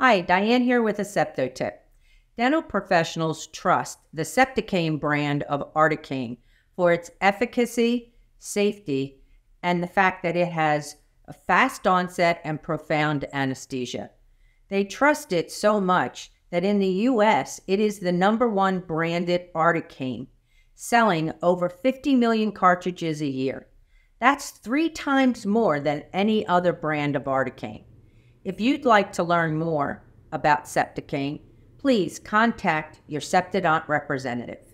Hi, Diane here with a Septo-Tip. Dental professionals trust the Septocaine brand of Articaine for its efficacy, safety, and the fact that it has a fast onset and profound anesthesia. They trust it so much that in the U.S., it is the #1 branded Articaine, selling over 50 million cartridges a year. That's 3 times more than any other brand of Articaine. If you'd like to learn more about Septocaine, please contact your Septodont representative.